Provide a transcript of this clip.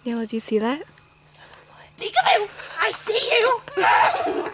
Daniela, do you see that? Peekaboo! I see you!